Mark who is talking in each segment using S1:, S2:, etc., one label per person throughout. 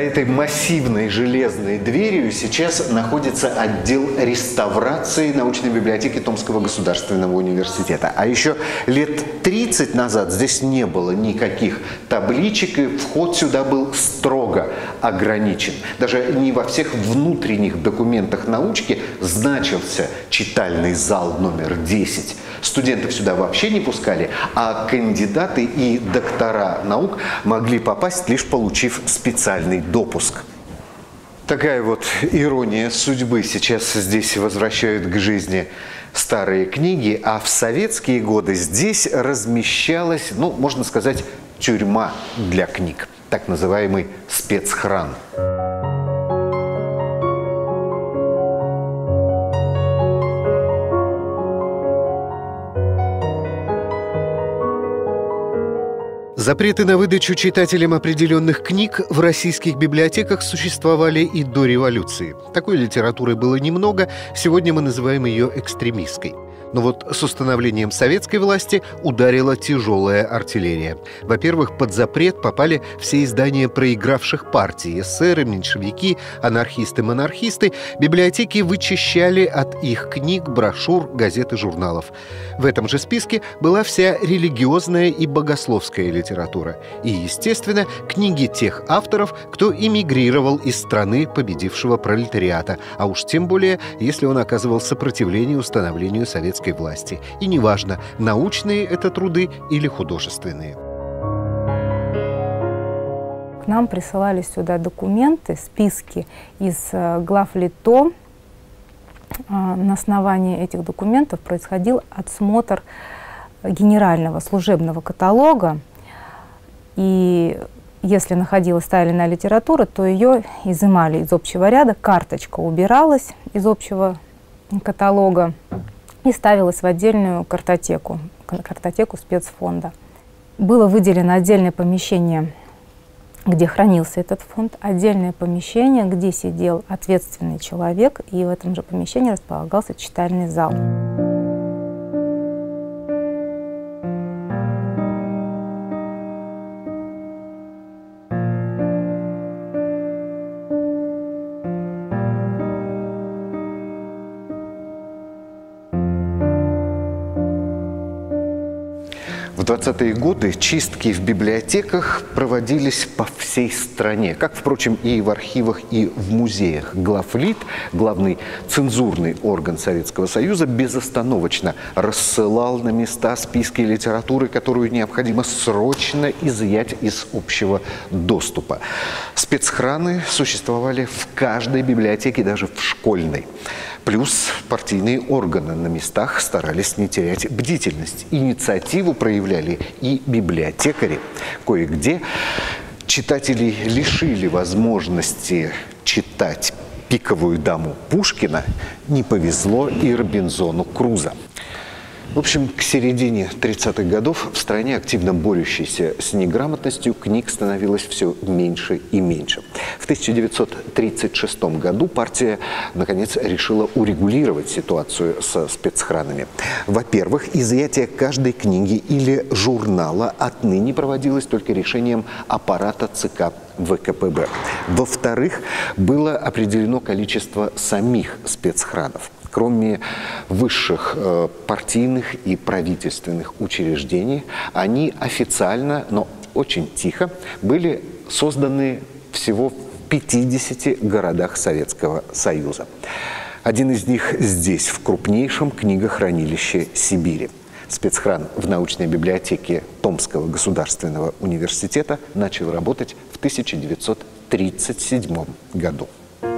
S1: этой массивной железной дверью сейчас находится отдел реставрации научной библиотеки Томского государственного университета. А еще лет 30 назад здесь не было никаких табличек, и вход сюда был строго ограничен. Даже не во всех внутренних документах научки значился читальный зал номер 10. Студентов сюда вообще не пускали, а кандидаты и доктора наук могли попасть, лишь получив специальный допуск. Такая вот ирония судьбы. Сейчас здесь возвращают к жизни старые книги, а в советские годы здесь размещалась, ну, можно сказать, тюрьма для книг, так называемый спецхран. Запреты на выдачу читателям определенных книг в российских библиотеках существовали и до революции. Такой литературы было немного, сегодня мы называем ее экстремистской. Но вот с установлением советской власти ударила тяжелая артиллерия. Во-первых, под запрет попали все издания проигравших партий: эсеры, меньшевики, анархисты, монархисты. Библиотеки вычищали от их книг, брошюр, газет и журналов. В этом же списке была вся религиозная и богословская литература. И, естественно, книги тех авторов, кто эмигрировал из страны победившего пролетариата, а уж тем более, если он оказывал сопротивление установлению советской власти. И неважно, научные это труды или художественные.
S2: К нам присылались сюда документы, списки из главлито. На основании этих документов происходил отсмотр генерального служебного каталога. И если находилась та или иная литература, то ее изымали из общего ряда, карточка убиралась из общего каталога и ставилась в отдельную картотеку спецфонда. Было выделено отдельное помещение, где хранился этот фонд, отдельное помещение, где сидел ответственный человек, и в этом же помещении располагался читальный зал.
S1: В 20-е годы чистки в библиотеках проводились по всей стране, как, впрочем, и в архивах, и в музеях. Главлит, главный цензурный орган Советского Союза, безостановочно рассылал на места списки литературы, которую необходимо срочно изъять из общего доступа. Спецхраны существовали в каждой библиотеке, даже в школьной. Плюс партийные органы на местах старались не терять бдительность. Инициативу проявляли и библиотекари. Кое-где читателей лишили возможности читать «Пиковую даму» Пушкина. Не повезло и Робинзону Крузо. В общем, к середине 30-х годов в стране, активно борющейся с неграмотностью, книг становилось все меньше и меньше. В 1936 году партия, наконец, решила урегулировать ситуацию со спецхранами. Во-первых, изъятие каждой книги или журнала отныне проводилось только решением аппарата ЦК ВКПБ. Во-вторых, было определено количество самих спецхранов. Кроме высших партийных и правительственных учреждений, они официально, но очень тихо, были созданы всего в 50 городах Советского Союза. Один из них здесь, в крупнейшем книгохранилище Сибири. Спецхран в научной библиотеке Томского государственного университета начал работать в 1937 году.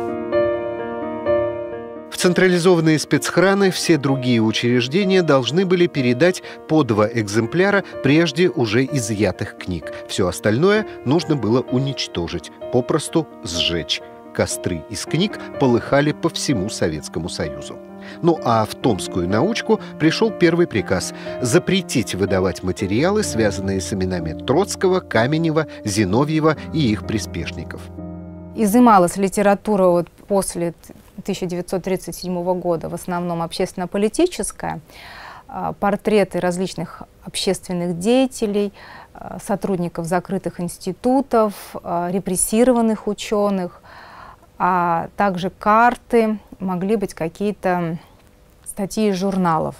S1: В централизованные спецхраны все другие учреждения должны были передать по 2 экземпляра прежде уже изъятых книг. Все остальное нужно было уничтожить, попросту сжечь. Костры из книг полыхали по всему Советскому Союзу. Ну а в Томскую научку пришел первый приказ – запретить выдавать материалы, связанные с именами Троцкого, Каменева, Зиновьева и их приспешников.
S2: Изымалась литература вот после 1937 года, в основном общественно-политическая, портреты различных общественных деятелей, сотрудников закрытых институтов, репрессированных ученых, а также карты, могли быть какие-то статьи из журналов.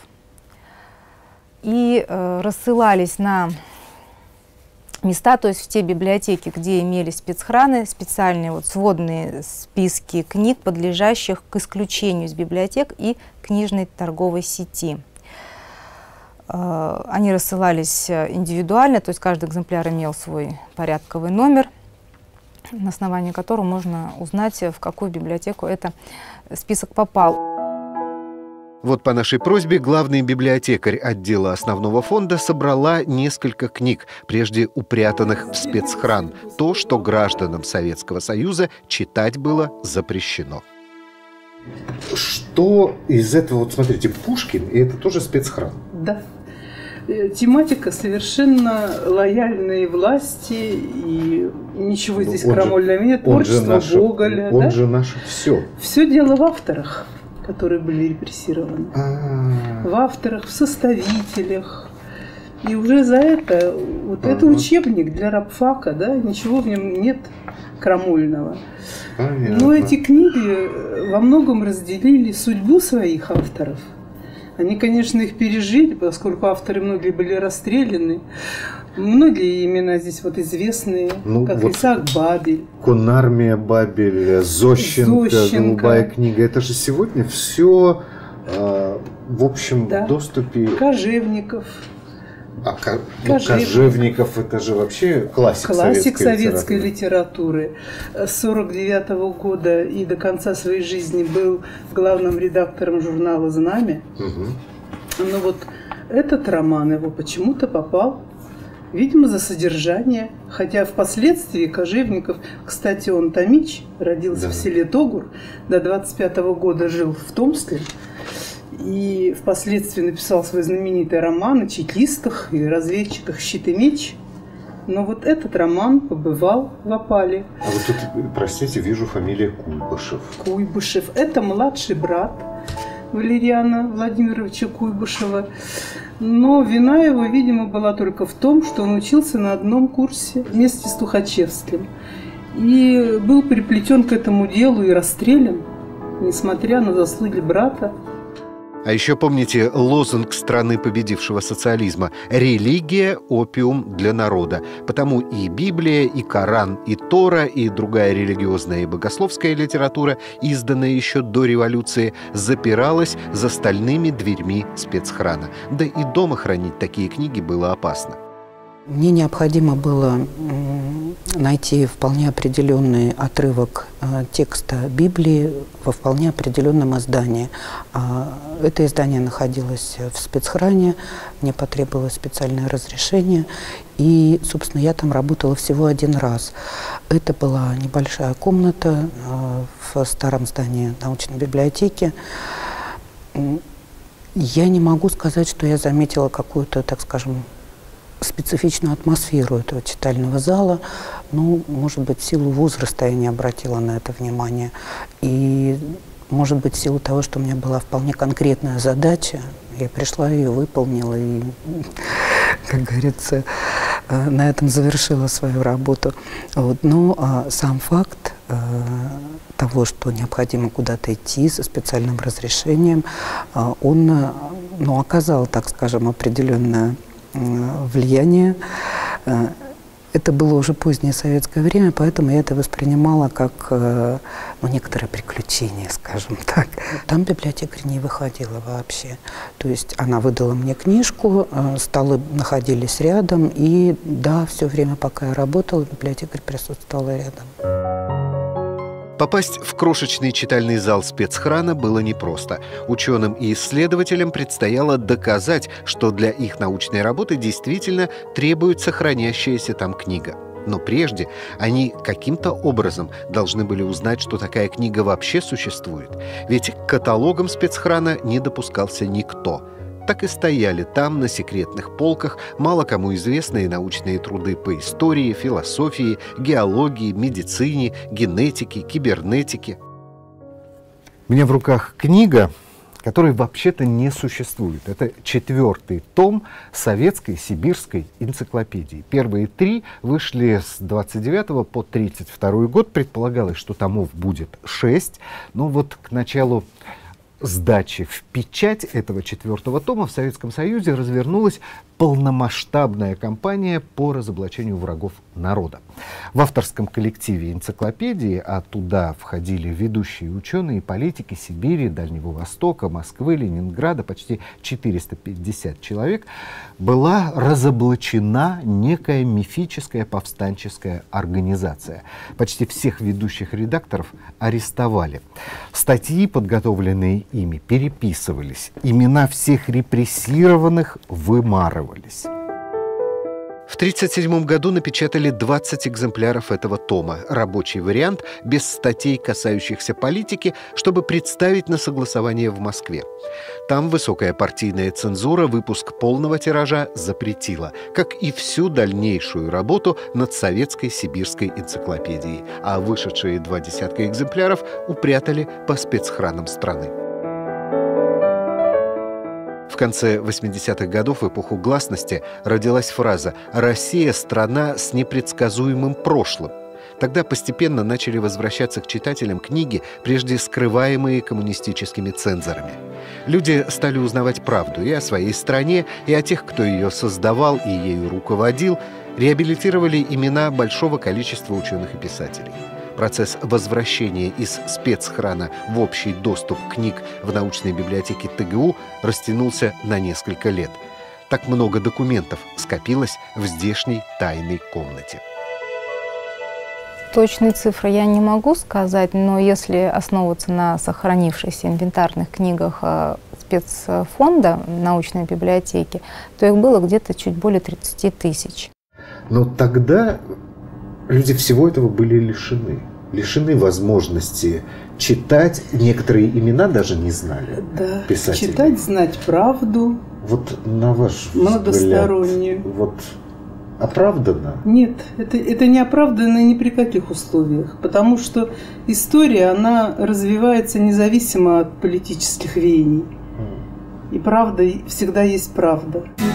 S2: И рассылались на места, то есть в те библиотеки, где имелись спецхраны, специальные вот сводные списки книг, подлежащих к исключению из библиотек и книжной торговой сети. Они рассылались индивидуально, то есть каждый экземпляр имел свой порядковый номер, на основании которого можно узнать, в какую библиотеку этот список попал.
S1: Вот по нашей просьбе главный библиотекарь отдела основного фонда собрала несколько книг, прежде упрятанных в спецхран. То, что гражданам Советского Союза читать было запрещено. Что из этого, вот смотрите, Пушкин, и это тоже спецхран?
S3: Да. Тематика совершенно лояльной власти, и ничего здесь крамольного нет. Творчество Гоголя.
S1: Он же наше все.
S3: Все дело в авторах, которые были репрессированы. В авторах, в составителях. И уже за это, вот это учебник для рабфака, да, ничего в нем нет крамольного.
S1: Понятно.
S3: Но эти книги во многом разделили судьбу своих авторов. Они, конечно, их пережили, поскольку авторы многие были расстреляны. Многие имена здесь вот известные, как вот Исаак Бабель.
S1: Конармия Бабель, Зощенко, «Голубая книга». Это же сегодня все в общем доступе.
S3: Кожевников.
S1: Кожевников – это же вообще классик
S3: советской литературы. С 1949 года и до конца своей жизни был главным редактором журнала «Знамя». Но вот этот роман его почему-то попал, видимо, за содержание. Хотя впоследствии Кожевников, кстати, он томич, родился в селе Тогур, до 25 года жил в Томске. И впоследствии написал свой знаменитый роман о чекистах и разведчиках «Щит и меч». Но вот этот роман побывал в опале.
S1: А вот тут, простите, вижу фамилия Куйбышев.
S3: Куйбышев. Это младший брат Валериана Владимировича Куйбышева. Но вина его, видимо, была только в том, что он учился на одном курсе вместе с Тухачевским. И был приплетен к этому делу и расстрелян, несмотря на заслуги брата.
S1: А еще помните лозунг страны победившего социализма «Религия – опиум для народа». Потому и Библия, и Коран, и Тора, и другая религиозная и богословская литература, изданная еще до революции, запиралась за стальными дверьми спецхрана. Да и дома хранить такие книги было опасно.
S4: Мне необходимо было найти вполне определенный отрывок текста Библии во вполне определенном издании. Это издание находилось в спецхране, мне потребовалось специальное разрешение, и, собственно, я там работала всего один раз. Это была небольшая комната в старом здании научной библиотеки. Я не могу сказать, что я заметила какую-то, так скажем, специфичную атмосферу этого читального зала. Ну, может быть, в силу возраста я не обратила на это внимание. И, может быть, в силу того, что у меня была вполне конкретная задача, я пришла, ее выполнила и, как говорится, на этом завершила свою работу. Вот. Но сам факт того, что необходимо куда-то идти со специальным разрешением, он оказал, так скажем, определенное влияние. Это было уже позднее советское время, поэтому я это воспринимала как некоторое приключение, скажем так. Там библиотекарь не выходила вообще. То есть она выдала мне книжку, столы находились рядом, и да, все время, пока я работала, библиотекарь присутствовала рядом.
S1: Попасть в крошечный читальный зал спецхрана было непросто. Ученым и исследователям предстояло доказать, что для их научной работы действительно требуется хранящаяся там книга. Но прежде они каким-то образом должны были узнать, что такая книга вообще существует. Ведь к каталогам спецхрана не допускался никто. Так и стояли там, на секретных полках, мало кому известные научные труды по истории, философии, геологии, медицине, генетике, кибернетике. У меня в руках книга который вообще-то не существует. Это 4-й том советской сибирской энциклопедии. Первые 3 вышли с 29 по 32 год. Предполагалось, что томов будет 6. Но вот к началу сдачи в печать этого 4-го тома в Советском Союзе развернулась полномасштабная кампания по разоблачению врагов народа. В авторском коллективе энциклопедии, а туда входили ведущие ученые и политики Сибири, Дальнего Востока, Москвы, Ленинграда, почти 450 человек, была разоблачена некая мифическая повстанческая организация. Почти всех ведущих редакторов арестовали. Статьи, подготовленные ими, переписывались. Имена всех репрессированных вымарывались. В 1937 году напечатали 20 экземпляров этого тома. Рабочий вариант, без статей, касающихся политики, чтобы представить на согласование в Москве. Там высокая партийная цензура выпуск полного тиража запретила, как и всю дальнейшую работу над советской сибирской энциклопедией. А вышедшие 20 экземпляров упрятали по спецхранам страны. В конце 80-х годов, в эпоху гласности, родилась фраза «Россия – страна с непредсказуемым прошлым». Тогда постепенно начали возвращаться к читателям книги, прежде скрываемые коммунистическими цензорами. Люди стали узнавать правду и о своей стране, и о тех, кто ее создавал и ею руководил, реабилитировали имена большого количества ученых и писателей. Процесс возвращения из спецхрана в общий доступ книг в научной библиотеке ТГУ растянулся на несколько лет. Так много документов скопилось в здешней тайной комнате.
S2: Точные цифры я не могу сказать, но если основываться на сохранившихся инвентарных книгах спецфонда научной библиотеки, то их было где-то чуть более 30 тысяч.
S1: Но тогда люди всего этого были лишены возможности читать. Некоторые имена даже не знали.
S3: Да,
S1: писателей.
S3: Читать, знать правду.
S1: Вот на ваш
S3: многостороннюю.
S1: взгляд, вот оправдано?
S3: Нет, это не оправдано ни при каких условиях, потому что история, она развивается независимо от политических веяний. И правда, всегда есть правда.